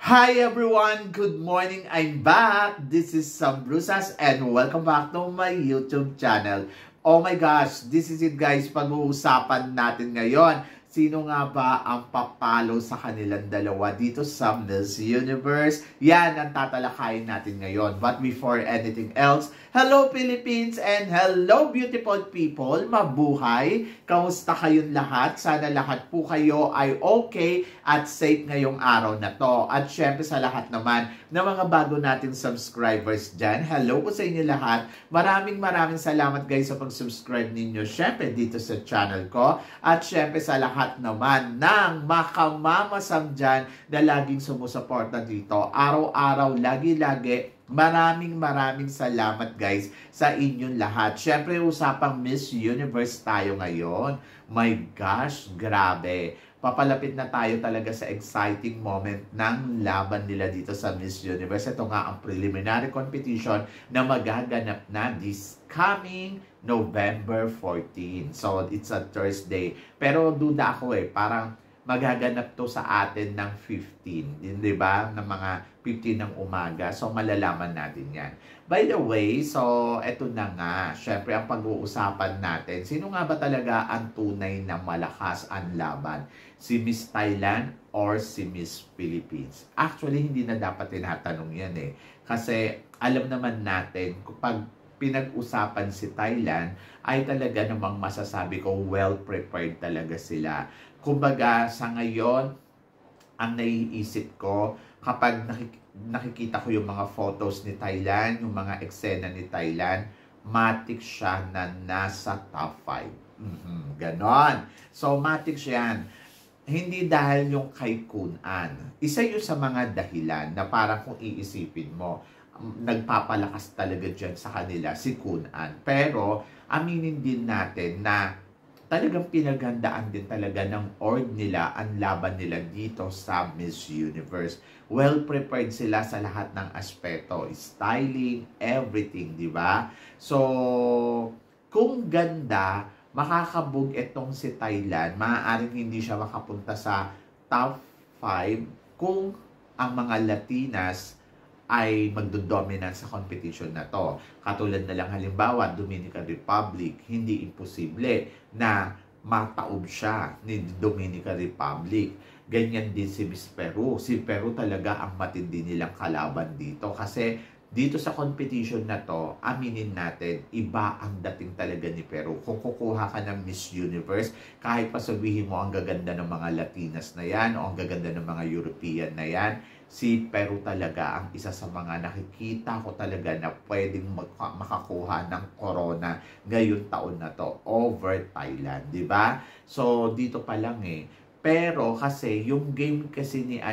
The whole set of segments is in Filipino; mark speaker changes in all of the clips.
Speaker 1: Hi everyone! Good morning! I'm back! This is Sam Brusas and welcome back to my YouTube channel. Oh my gosh! This is it guys! Pag-uusapan natin ngayon. Sino nga ba ang papalo sa kanilang dalawa dito sa Miss Universe? Yan ang tatalakayin natin ngayon. But before anything else, hello Philippines and hello beautiful people! Mabuhay! Kamusta kayong lahat? Sana lahat po kayo ay okay at safe ngayong araw na to. At syempre sa lahat naman na mga bago nating subscribers dyan, hello po sa inyo lahat. Maraming salamat guys sa pag-subscribe ninyo syempre dito sa channel ko. At syempre sa lahat naman ng makamamasam dyan na laging sumusuporta dito. Araw-araw, lagi-lagi. Maraming salamat guys sa inyong lahat. Syempre usapang Miss Universe tayo ngayon. My gosh, grabe. Papalapit na tayo talaga sa exciting moment ng laban nila dito sa Miss Universe. Ito nga ang preliminary competition na magaganap na this coming November 14. So, it's a Thursday. Pero duda ako parang magaganap to sa atin ng 15. Di ba? Ng mga 15 ng umaga. So, malalaman natin yan. By the way, so, eto na nga. Syempre, ang pag-uusapan natin. Sino nga ba talaga ang tunay na malakas ang laban? Si Miss Thailand or si Miss Philippines? Actually, hindi na dapat tinatanong yan Kasi, alam naman natin, kapag pinag-usapan si Thailand, ay talaga namang masasabi ko, well-prepared talaga sila. Kumbaga, sa ngayon, ang naiisip ko, kapag nakikita ko yung mga photos ni Thailand, yung mga eksena ni Thailand, matik siya na nasa top 5. Ganon. So, matik siya yan. Hindi dahil yung kay Kun An. Isa yun sa mga dahilan na parang kung iisipin mo, nagpapalakas talaga dyan sa kanila si Kun An. Pero, aminin din natin na talagang pinaghandaan din talaga ng org nila ang laban nila dito sa Miss Universe. Well prepared sila sa lahat ng aspeto, styling, everything, di ba? So, kung ganda, makakabog itong si Thailand, maaaring hindi siya makapunta sa top 5 kung ang mga Latinas ay magdodominant sa competition na to. Katulad na lang halimbawa, Dominican Republic, hindi imposible na mataob siya ni Dominican Republic. Ganyan din si Miss Peru. Si Peru talaga ang matindi nilang kalaban dito. Kasi dito sa competition na to, aminin natin, iba ang dating talaga ni Peru. Kung kukuha ka ng Miss Universe, kahit pa sabihin mo ang gaganda ng mga Latinas na yan o ang gaganda ng mga European na yan, si Peru talaga ang isa sa mga nakikita ko talaga na pwedeng makakuha ng corona ngayong taon na to over Thailand, di ba? So, dito pa lang Pero kasi, yung game kasi ni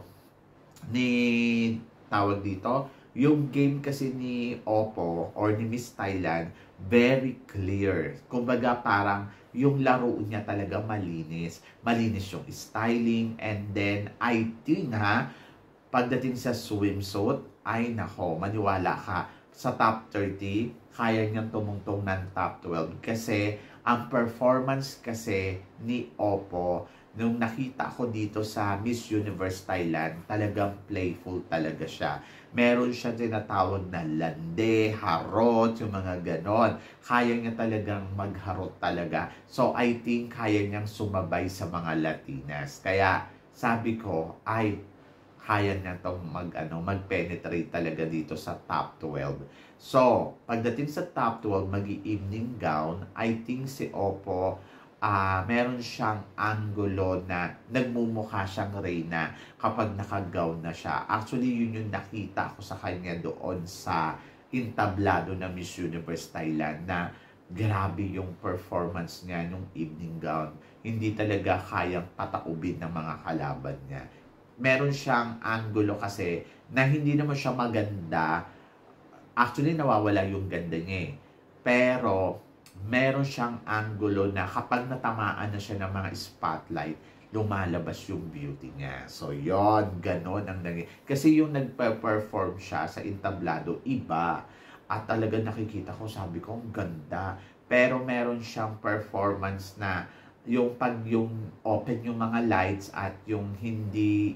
Speaker 1: tawag dito, yung game kasi ni Oppo or ni Miss Thailand, very clear. Kumbaga parang yung laro niya talaga malinis. Malinis yung styling and then I think pagdating sa swimsuit, ay nako, maniwala ka, sa top 30, kaya niyang tumungtong ng top 12. Kasi, ang performance kasi ni Oppo, nung nakita ko dito sa Miss Universe Thailand, talagang playful talaga siya. Meron siya tinatawag na lande, harot, yung mga ganon. Kaya niya talagang magharot talaga. So, I think kaya niyang sumabay sa mga Latinas. Kaya, sabi ko, ay, kaya niya itong mag-penetrate talaga dito sa top 12. So, pagdating sa top 12, mag-evening gown, I think si Oppo, meron siyang angulo na nagmumukha siyang reyna kapag naka-gown na siya. Actually, yun yung nakita ko sa kanya doon sa entablado na Miss Universe Thailand na grabe yung performance niya nung evening gown. Hindi talaga kayang pataubin ng mga kalaban niya. Meron siyang angulo kasi na hindi naman siya maganda. Actually, nawawala yung ganda niya Pero, meron siyang angulo na kapag natamaan na siya ng mga spotlight, lumalabas yung beauty niya. So, yon ganon ang nangyay. Kasi yung nagpa-perform siya sa entablado, iba. At talaga nakikita ko, sabi ko, ang ganda. Pero meron siyang performance na yung pag yung open yung mga lights at yung hindi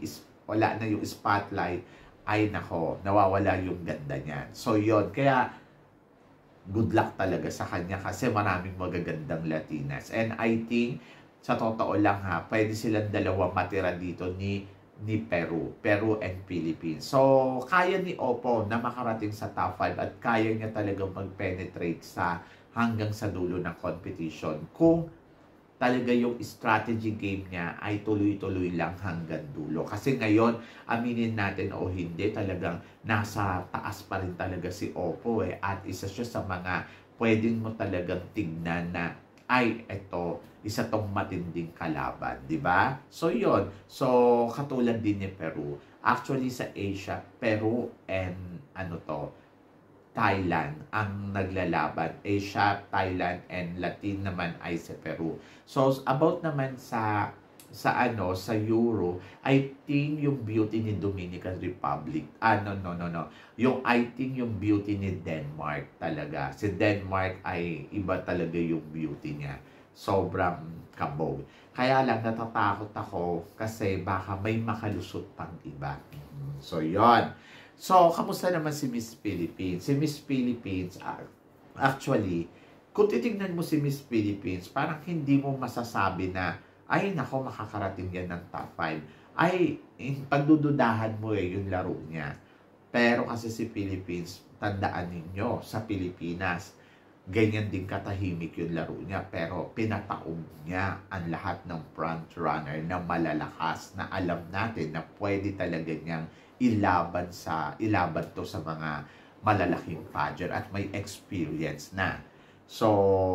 Speaker 1: wala na yung spotlight, ay nako, nawawala yung ganda niyan. So yon, kaya good luck talaga sa kanya kasi maraming magagandang Latinas. And I think, sa totoo lang ha, pwede silang dalawa matira dito ni Peru and Philippines. So, kaya ni Oppo na makarating sa top 5 at kaya niya talagang mag-penetrate sa hanggang sa dulo ng competition kung talaga yung strategy game niya ay tuloy-tuloy lang hanggang dulo. Kasi ngayon, aminin natin o hindi, talagang nasa taas pa rin talaga si Oppo eh. At isa siya sa mga pwedeng mo talagang tignan na ay, eto, isa tong matinding kalaban, di ba? So, yon. So, katulad din ni Peru. Actually, sa Asia, Peru and Thailand ang naglalaban. Asia, Thailand, and Latin naman ay sa Peru. So, about naman sa Euro, I think yung beauty ni Dominican Republic. No. I think yung beauty ni Denmark talaga. Si Denmark ay iba talaga yung beauty niya. Sobrang kabog. Kaya lang natatakot ako kasi baka may makalusot pang iba. So, yon. So, kamusta naman si Miss Philippines? Si Miss Philippines, actually, kung titignan mo si Miss Philippines, parang hindi mo masasabi na, ay, nako, makakarating yan ng top 5. Ay, pagdududahan mo yung laro niya. Pero kasi si Philippines, tandaan ninyo, sa Pilipinas, ganyan din katahimik yung laro niya. Pero pinataog niya ang lahat ng front runner na malalakas na alam natin na pwede talaga niyang ilaban to sa mga malalaking pageant at may experience na. So,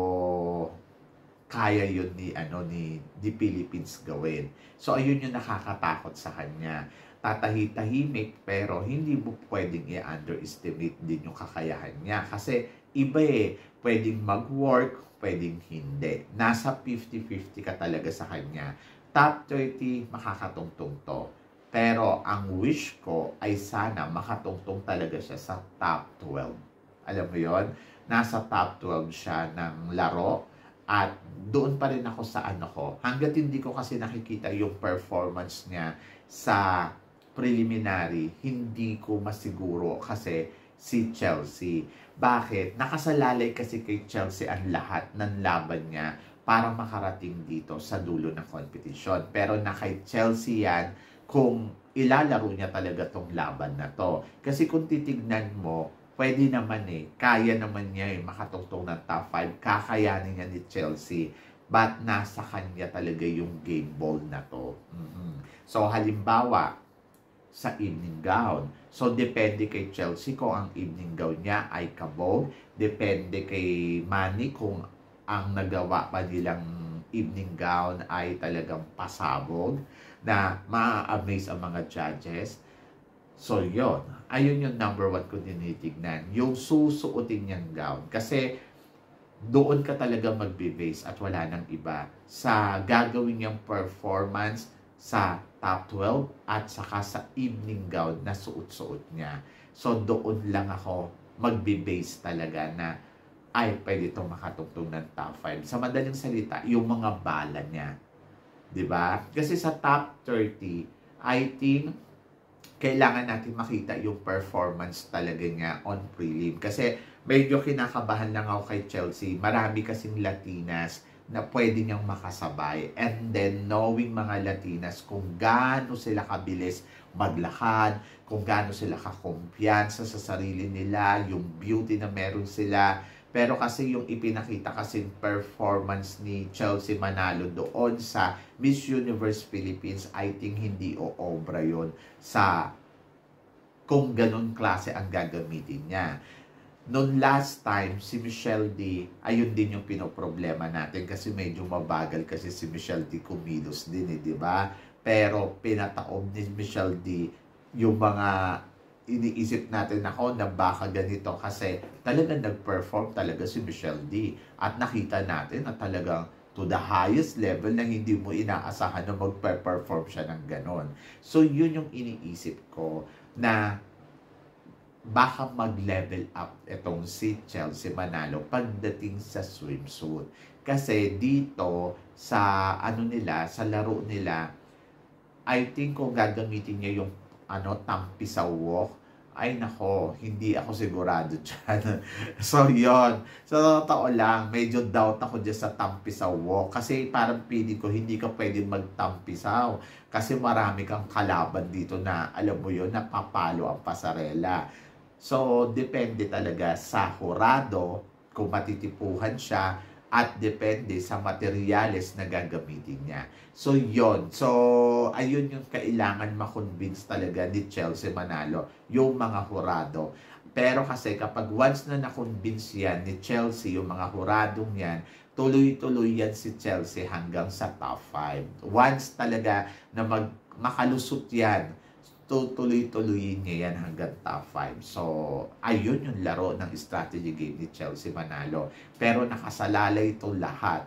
Speaker 1: kaya yun ni Philippines gawin. So, ayun yung nakakatakot sa kanya. Tahimik pero hindi mo pwedeng i-underestimate din yung kakayahan niya. Kasi iba pwedeng mag-work, pwedeng hindi. Nasa 50-50 ka talaga sa kanya. Top 30, makakatungtong to. Pero ang wish ko ay sana makatungtong talaga siya sa top 12. Alam mo yon? Nasa top 12 siya ng laro at doon pa rin ako sa hanggat hindi ko kasi nakikita yung performance niya sa preliminary, hindi ko masiguro kasi si Chelsea. Bakit? Nakasalalay kasi kay Chelsea ang lahat ng laban niya para makarating dito sa dulo ng competition. Pero na kay Chelsea yan, kung ilalaro niya talaga tong laban na to. Kasi kung titignan mo, pwede naman kaya naman niya makatungtong ng top 5, kakayanin niya ni Chelsea. But nasa kanya talaga yung game ball na to. So halimbawa, sa evening gown. So depende kay Chelsea kung ang evening gown niya ay kabog. Depende kay Manny kung ang nagawa pa nilang evening gown ay talagang pasabog na ma-amaze ang mga judges. So, yon. Ayun yung number 1 ko tinitignan. Yung susuotin niyang gown. Kasi, doon ka talaga magbe-base at wala nang iba sa gagawin niyang performance sa top 12 at saka sa evening gown na suot-suot niya. So, doon lang ako magbe-base talaga na ay, pwede itong makatungtong ng top 5. Sa madaling salita, yung mga bala niya. Diba? Kasi sa top 30, I think, kailangan natin makita yung performance talaga niya on prelim. Kasi medyo kinakabahan lang ako kay Chelsea. Marami kasing Latinas na pwede niyang makasabay. And then, knowing mga Latinas kung gaano sila kabilis maglakad, kung gaano sila kakumpiyansa sa sarili nila, yung beauty na meron sila. Pero kasi yung ipinakita kasing performance ni Chelsea Manalo doon sa Miss Universe Philippines, I think hindi oobra yun sa kung ganun klase ang gagamitin niya. Noong last time, si Michelle D, ayun din yung pinoproblema natin kasi medyo mabagal kasi si Michelle D kumilos din di ba? Pero pinataob ni Michelle D yung mga iniisip natin na baka ganito kasi talagang nag-perform talaga si Michelle D. At nakita natin na talagang to the highest level na hindi mo inaasahan na mag-perform siya ng ganon. So, yun yung iniisip ko na baka mag-level up itong si Chelsea Manalo pagdating sa swimsuit. Kasi dito sa sa laro nila, I think kung gagamitin niya yung tampisaw walk, ay nako, hindi ako sigurado dyan. So, yon. So, totoo lang, medyo doubt ako dyan sa tampisaw walk. Kasi parang feeling ko, hindi ka pwede magtampisaw. Kasi marami kang kalaban dito na, alam mo yon, napapalo ang pasarela. So, depende talaga sa hurado, kung matitipuhan siya, at depende sa materyales na gagamitin niya. So, yon. So, ayun yung kailangan makonvince talaga ni Chelsea Manalo, yung mga hurado. Pero kasi kapag once na nakonvince yan ni Chelsea, yung mga huradong yan, tuloy-tuloy yan si Chelsea hanggang sa top 5. Once talaga na makalusot yan, tutuloy-tuloyin niya yan hanggang top 5. So, ayun yung laro ng strategy game ni Chelsea Manalo. Pero nakasalalay ito lahat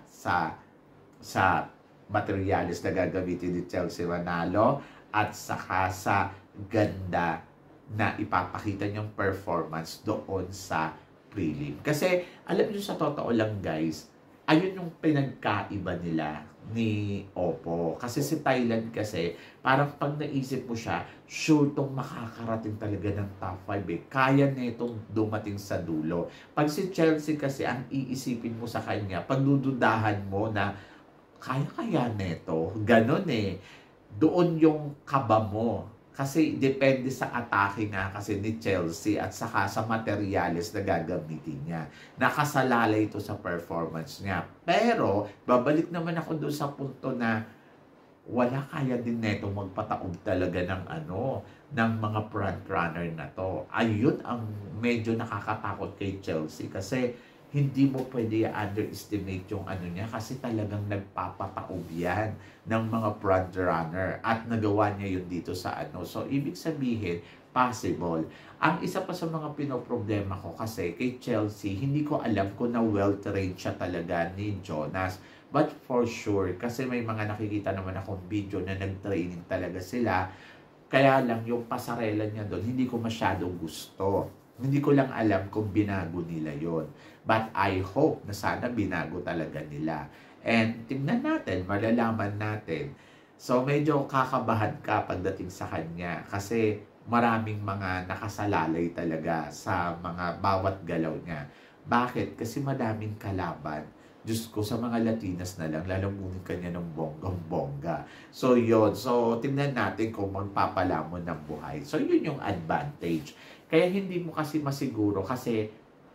Speaker 1: sa materials na gagamitin ni Chelsea Manalo at saka sa ganda na ipapakita niyang performance doon sa prelim. Kasi, alam niyo sa totoo lang guys, ayun yung pinagkaiba nila ni Oppo. Kasi si Thailand kasi, parang pag naisip mo siya, sure tong makakarating talaga ng top 5 eh. Kaya netong dumating sa dulo. Pag si Chelsea kasi, ang iisipin mo sa kanya, pagdududahan mo na, kaya neto. Ganon eh. Doon yung kaba mo. Kasi depende sa atake nga kasi ni Chelsea at saka sa materyales na gagamitin niya. Nakasalalay ito sa performance niya. Pero, babalik naman ako doon sa punto na wala kaya din neto magpataob talaga ng mga front runner na to. Ayun ang medyo nakakatakot kay Chelsea kasi hindi mo pwede underestimate yung niya kasi talagang nagpapataob yan ng mga front runner at nagawa niya yun dito sa So, ibig sabihin, possible. Ang isa pa sa mga pinoproblema ko kasi kay Chelsea, hindi ko alam kung na well-trained siya talaga ni Jonas. But for sure, kasi may mga nakikita naman akong video na nag-training talaga sila. Kaya lang yung pasarela niya doon, hindi ko masyadong gusto. Hindi ko lang alam kung binago nila yon. But I hope na sana binago talaga nila. And tingnan natin, malalaman natin. So medyo kakabahan ka pagdating sa kanya kasi maraming mga nakasalalay talaga sa mga bawat galaw niya. Bakit? Kasi madaming kalaban. Diyos ko, sa mga Latinas na lang, lalamunin ka niya ng bonggang-bongga. So yon. So tingnan natin kung magpapalamon ng buhay. So yun yung advantage. Kaya hindi mo kasi masiguro kasi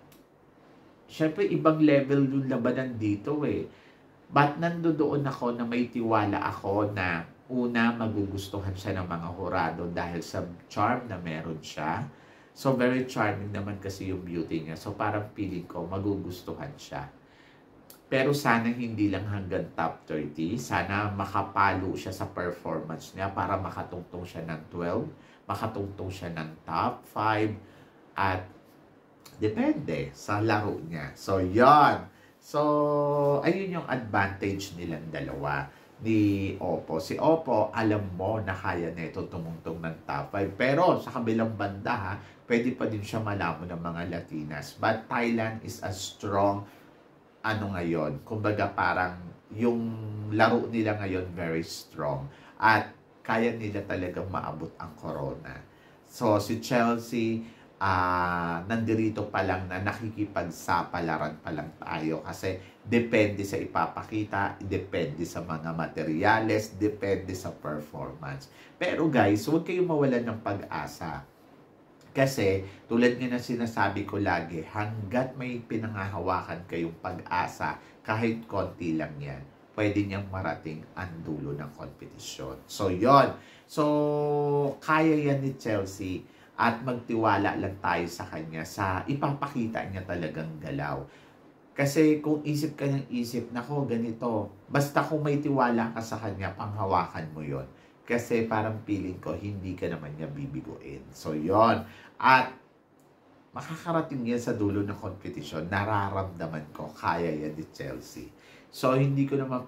Speaker 1: syempre ibang level yung labanan dito eh. But nandoon ako na may tiwala ako na una magugustuhan siya ng mga hurado dahil sa charm na meron siya. So very charming naman kasi yung beauty niya. So parang feeling ko magugustuhan siya. Pero sana hindi lang hanggang top 30. Sana makapalo siya sa performance niya para makatungtong siya ng 12. Makatungtong siya ng top 5. At depende sa laro niya. So, yon. So, ayun yung advantage nilang dalawa ni Oppo. Si Oppo, alam mo na kaya nito tumungtong ng top 5. Pero sa kabilang banda, pwede pa din siya malamon ng mga Latinas. But Thailand is a strong ngayon. Kumbaga parang yung laro nila ngayon very strong. At kaya nila talagang maabot ang corona. So, si Chelsea, nandirito pa lang na nakikipagsapalaran pa lang tayo kasi depende sa ipapakita, depende sa mga materyales, depende sa performance. Pero guys, huwag kayong mawalan ng pag-asa. Kasi, tulad nga na sinasabi ko lagi, hanggat may pinangahawakan kayong pag-asa, kahit konti lang yan, pwede niyang marating ang dulo ng kompetisyon. So, yon. So, kaya yan ni Chelsea at magtiwala lang tayo sa kanya sa ipapakita niya talagang galaw. Kasi kung isip ka ng isip, nako ganito, basta kung may tiwala ka sa kanya, panghawakan mo yon. Kasi parang feeling ko, hindi ka naman niya bibiguin. So, yon. At makakarating yan sa dulo ng kompetisyon, nararamdaman ko, kaya yan ni Chelsea. So, hindi ko naman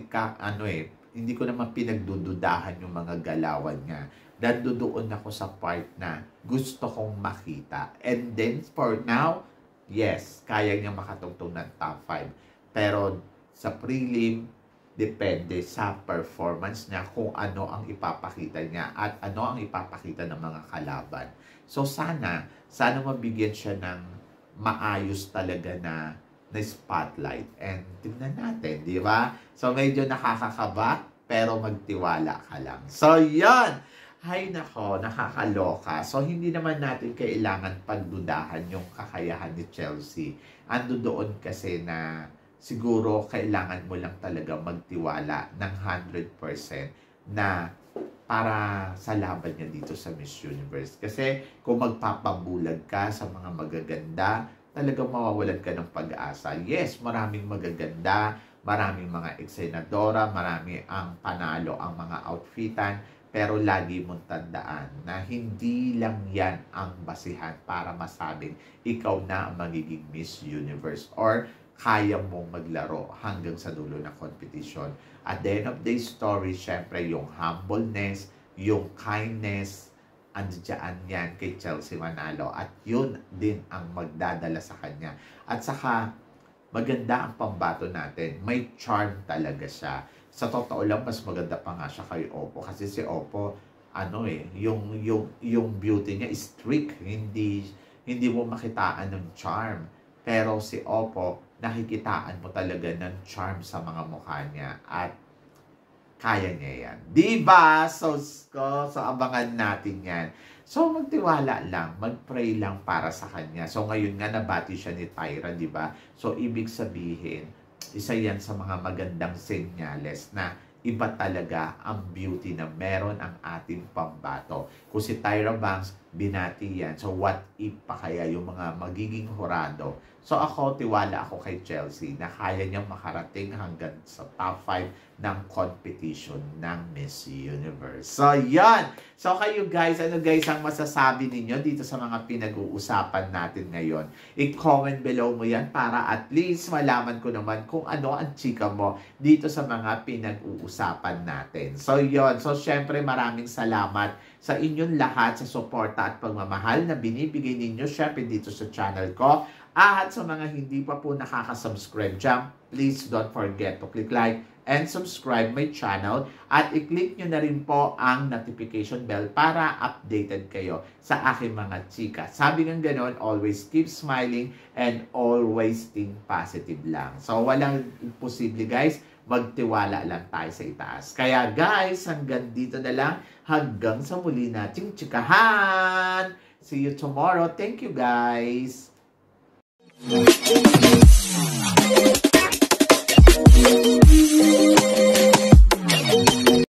Speaker 1: hindi ko naman pinagdududahan yung mga galawan niya. Nandoon ako sa part na gusto kong makita. And then, for now, yes, kaya niya makatungtong ng top 5. Pero, sa prelim, depende sa performance niya kung ano ang ipapakita niya at ano ang ipapakita ng mga kalaban. So sana mabigyan siya ng maayos talaga na spotlight. And tingnan natin, di ba? So medyo nakakakaba, pero magtiwala ka lang. So yon. Hay nako, nakakaloka. So hindi naman natin kailangan pagdudahan yung kakayahan ni Chelsea. Ando doon kasi na siguro kailangan mo lang talaga magtiwala ng 100% na para sa laban niya dito sa Miss Universe. Kasi kung magpapabulag ka sa mga magaganda, talagang mawawalan ka ng pag-asa. Yes, maraming magaganda, maraming mga eksenadora, marami ang panalo, ang mga outfitan, pero lagi mong tandaan na hindi lang yan ang basihan para masabing ikaw na ang magiging Miss Universe or kaya mong maglaro hanggang sa dulo ng competition. At the end of the story, syempre yung humbleness, yung kindness, andiyan yan kay Chelsea Manalo. At yun din ang magdadala sa kanya. At saka, maganda ang pambato natin. May charm talaga siya. Sa totoo lang, mas maganda pa nga siya kay Oppo. Kasi si Oppo, yung beauty niya is strict. Hindi mo makitaan ng charm. Pero si Oppo, nakikitaan mo talaga ng charm sa mga mukha niya at kaya niya yan. Diba? So abangan natin yan. So, magtiwala lang, mag-pray lang para sa kanya. So, ngayon nga nabati siya ni Tyra, diba? So, ibig sabihin, isa yan sa mga magandang senyales na iba talaga ang beauty na meron ang ating pambato. Kung si Tyra Banks, binati yan. So, what if pa kaya yung mga magiging hurado? So, tiwala ako kay Chelsea na kaya niyang makarating hanggang sa top 5 ng competition ng Miss Universe. So, yan! So, kayo guys, ano guys ang masasabi ninyo dito sa mga pinag-uusapan natin ngayon? I-comment below mo yan para at least malaman ko naman kung ano ang chika mo dito sa mga pinag-uusapan natin. So, yon. So, syempre maraming salamat sa inyong lahat sa suporta at pagmamahal na binibigay ninyo syempre dito sa channel ko. At sa mga hindi pa po nakaka-subscribe dyan, please don't forget to click like and subscribe my channel at i-click nyo na rin po ang notification bell para updated kayo sa aking mga chika. Sabi ng ganon, always keep smiling and always think positive lang. So walang imposible guys, magtiwala lang tayo sa itaas. Kaya guys, hanggang dito na lang, hanggang sa muli nating chikahan. See you tomorrow. Thank you guys.